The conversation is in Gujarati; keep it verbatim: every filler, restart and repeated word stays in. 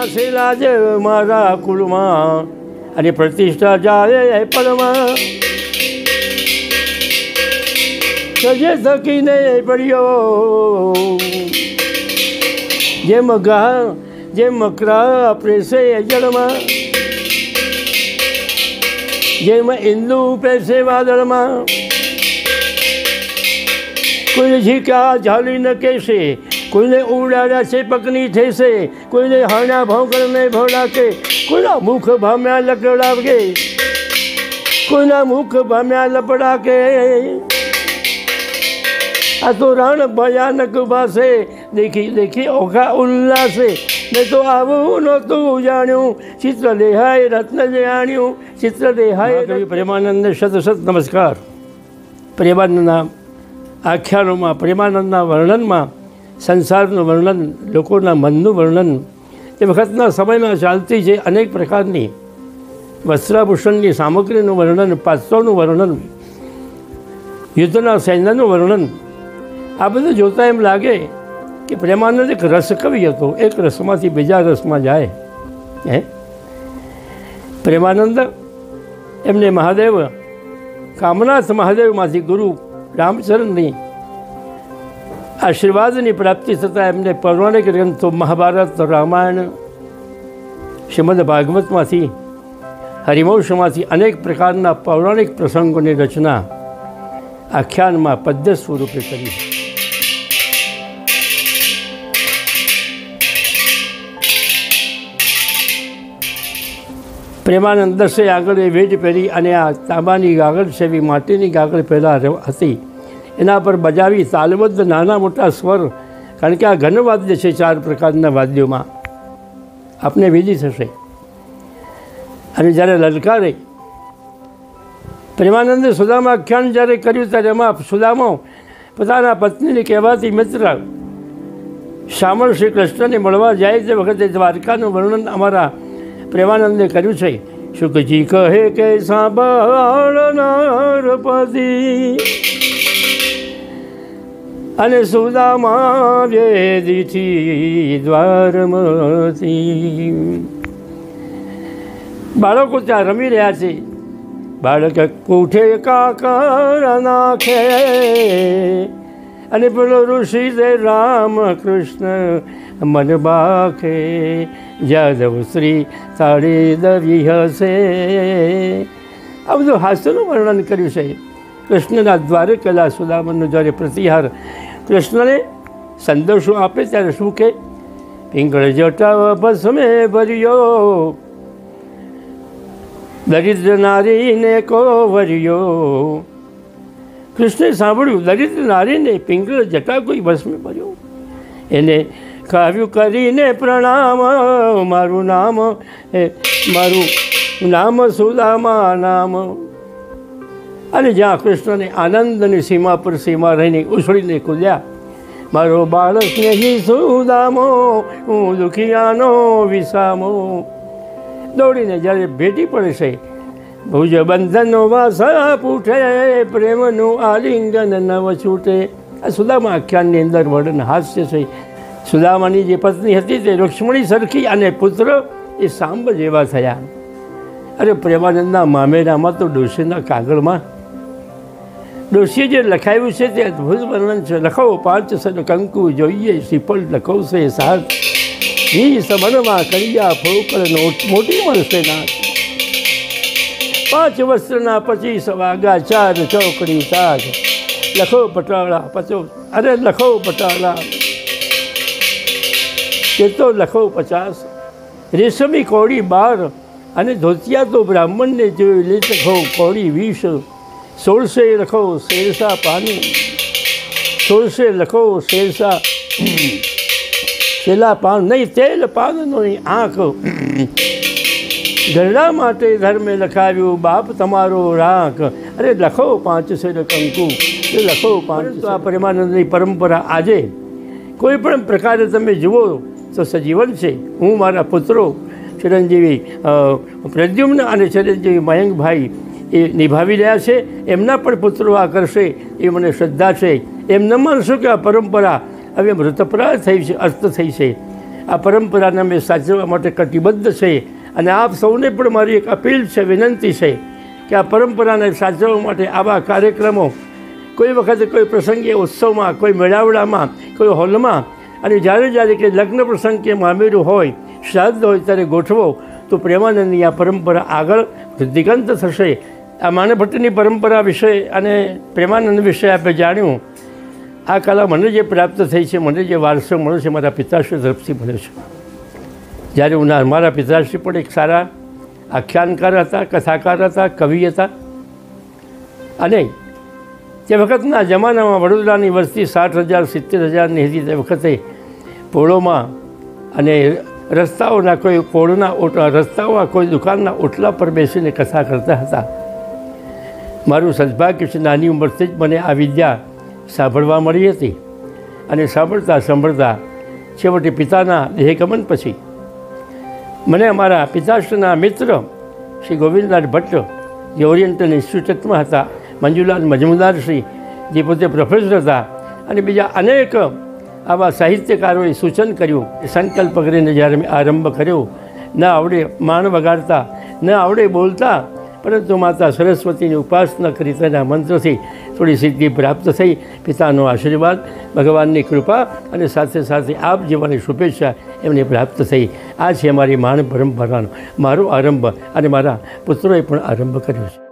વસેલા જે મારા કુલમાં અને પ્રતિષ્ઠા જાય પળમાં સજે થકીને પડ્યો જેમ ઘા જેમ મકરા પ્રેસે જળમાં જેમ ઇન્દુ પેસે વાદળમાં કોઈને ઝીકા ઝાલી ન કહેશે કોઈને ઉડાડ્યા છે પકની થશે કોઈને હાણા ભોંકળને ભોડાકે કોઈના મુખ ભામ્યા લકડાકે કોઈના મુખ ભામ્યા લપડાકે આ તો રણ ભયાનક ભાષે દેખી દેખી ઓખા ઉલ્લાસે મેં તો આવું નહોતું જાણ્યું ચિત્ર દેહાય રત્ન જાણ્યું ચિત્ર દેહાય કવિ પ્રેમાનંદ શત શત નમસ્કાર. પ્રેમાનંદના આખ્યાનોમાં પ્રેમાનંદના વર્ણનમાં સંસારનું વર્ણન લોકોના મનનું વર્ણન એ વખતના સમયમાં ચાલતી છે અનેક પ્રકારની વસ્ત્રાભૂષણની સામગ્રીનું વર્ણન પાત્રોનું વર્ણન યુદ્ધના સૈન્યનું વર્ણન આ બધું જોતાં એમ લાગે કે પ્રેમાનંદ એક રસકવિ હતો એક રસમાંથી બીજા રસમાં જાય હે પ્રેમાનંદ એમને મહાદેવ કામનાથ મહાદેવમાંથી ગુરુ રામચરણની આશીર્વાદની પ્રાપ્તિ થતાં એમને પૌરાણિક ગ્રંથો મહાભારત રામાયણ શ્રીમદ ભાગવતમાંથી હરિવંશમાંથી અનેક પ્રકારના પૌરાણિક પ્રસંગોની રચના આખ્યાનમાં પદ્ય સ્વરૂપે કરી. પ્રેમાનંદ દસે આગળ એ વેટ પહેરી અને આ તાંબાની ગાગર છે એવી માટીની ગાગર પહેલાં હતી એના પર બજાવી તાલબદ્ધ નાના મોટા સ્વર કારણ કે આ ઘન વાદ્ય છે ચાર પ્રકારના વાદ્યોમાં આપને વિધિ થશે અને જ્યારે લલકારે પ્રેમાનંદે સુદામા આખ્યાન જ્યારે કર્યું ત્યારે એમાં સુદામો પોતાના પત્નીને કહેવાતી મિત્ર શામળ શ્રી કૃષ્ણને મળવા જાય તે વખતે દ્વારકાનું વર્ણન અમારા પ્રેમાનંદે કર્યું છે. શુકજી કહે કે સાંભળ નરપતિ અને સુદામા વેદીથી દ્વારમતી. બાળકો ત્યાં રમી રહ્યા છે. બાળક પૂઠે કાકર નાખે અને પેલો ઋષિ દે રામ કૃષ્ણ મન બાખે જાદવ શ્રી તાળી દવી હશે. આ બધું હાસ્યનું વર્ણન કર્યું છે. કૃષ્ણના દ્વારે કલા સુદામાનો જ્યારે પ્રતિહાર કૃષ્ણને સંદેશો આપે ત્યારે શું કહે પિંગળ જટા ભસ્મે ભર્યો દરિદ્ર નારીને કોવર્યો. કૃષ્ણે સાંભળ્યું દરિદ્ર નારીને પિંગળ જટા કોઈ ભસ્મે ભર્યો એને કાવ્યું કરીને પ્રણામ મારું નામ એ મારું નામ સુદામા નામ. અને જ્યાં કૃષ્ણને આનંદની સીમા પર સીમા રહીને ઉછળીને કૂદ્યા મારો બાળક નહીં સુદામો હું દુખિયાનો વિસામો. દોડીને જ્યારે ભેટી પડે છે ભુજ બંધનનો વાસા પૂઠે પ્રેમનું આલિંગન નવ છૂટે. આ સુદામા આખ્યાનની અંદર વર્ણન હાસ્ય છે. સુદામાની જે પત્ની હતી તે રુક્ષ્મણી સરખી અને પુત્ર એ સાંબ જેવા થયા. અરે પ્રેમાનંદના મામેરામાં તો ડોશીના કાગળમાં ડોશીએ જે લખાયું છે તે અદ્ભુત વર્ણન છે. લખો પાંચ સન કંકુ જોઈએ શ્રીફળ લખવશે સાત વી સમનમાં કડિયા ફોકળ મોટી મળશે નાથ. પાંચ વસ્ત્રના પચીસ વાગા ચાર ચોકડી તાજ લખો પટાળા પચો અરે લખો પટાળા તે તો લખો પચાસ રેશમી કોળી બાર અને ધોતિયા તો બ્રાહ્મણને જોઈ લે લખો કોળી વીસ સોળસે લખો શેરસા પાનું સોળસે લખો શેરસા છેલ્લા પાન નહીં તેલ પાનનો આંખ ઘરડા માટે ધર્મે લખાવ્યું બાપ તમારો રાખ. અરે લખો પાંચ શેર કંકુ એ લખો પાંચ. આ પ્રેમાનંદની પરંપરા આજે કોઈ પણ પ્રકારે તમે જુઓ તો સજીવન છે. હું મારા પુત્રો ચિરંજીવી પ્રદ્યુમ્ન અને ચિરંજીવી મયંકભાઈ એ નિભાવી રહ્યા છે. એમના પણ પુત્રો આ કરશે એ મને શ્રદ્ધા છે. એમ ન માનશો કે આ પરંપરા હવે મૃતપ્રાય થઈ છે અસ્ત થઈ છે. આ પરંપરાને અમે સાચવવા માટે કટિબદ્ધ છે અને આપ સૌને પણ મારી એક અપીલ છે, વિનંતી છે કે આ પરંપરાને સાચવવા માટે આવા કાર્યક્રમો કોઈ વખતે કોઈ પ્રસંગે, ઉત્સવમાં, કોઈ મેળાવડામાં, કોઈ હોલમાં અને જ્યારે જ્યારે કે લગ્ન પ્રસંગ કે મામેરું હોય, શ્રાદ્ધ હોય ત્યારે ગોઠવો તો પ્રેમાનંદની આ પરંપરા આગળ દિગંત થશે. આ માણભટ્ટની પરંપરા વિશે અને પ્રેમાનંદ વિશે આપણે જાણ્યું. આ કલા મને જે પ્રાપ્ત થઈ છે, મને જે વારસો મળ્યો છે, મારા પિતાશ્રી તરફથી મળ્યો છે. જ્યારે હું મારા પિતાશ્રી પણ એક સારા આખ્યાનકાર હતા, કથાકાર હતા, કવિ હતા અને તે વખતના જમાનામાં વડોદરાની વસ્તી સાઠ હજાર સિત્તેર હજારની હતી. તે વખતે પોળોમાં અને રસ્તાઓના કોઈ પોળના ઓટલા રસ્તાઓ કોઈ દુકાનના ઓટલા પર બેસીને કથા કરતા હતા. મારું સદભાગ્ય છે, નાની ઉંમરથી જ મને આ વિદ્યા સાંભળવા મળી હતી અને સાંભળતા સાંભળતા છેવટે પિતાના દેહગમન પછી મને અમારા પિતાશ્રીના મિત્ર શ્રી ગોવિંદલાલ ભટ્ટ, જે ઓરિએન્ટલ ઇન્સ્ટિટ્યૂટમાં હતા, મંજુલાલ મજમુદાર શ્રી, જે પોતે પ્રોફેસર હતા, અને બીજા અનેક આવા સાહિત્યકારોએ સૂચન કર્યું. સંકલ્પ કરીને જ્યારે મેં આરંભ કર્યો, ન આવડે માણ વગાડતા, ન આવડે બોલતા, પરંતુ માતા સરસ્વતીની ઉપાસના કરી તેના મંત્રથી થોડી સિદ્ધિ પ્રાપ્ત થઈ. પિતાનો આશીર્વાદ, ભગવાનની કૃપા અને સાથે સાથે આપ જીવવાની શુભેચ્છા એમને પ્રાપ્ત થઈ. આ છે મારી માણ પરંપરાનો મારો આરંભ અને મારા પુત્રોએ પણ આરંભ કર્યો છે.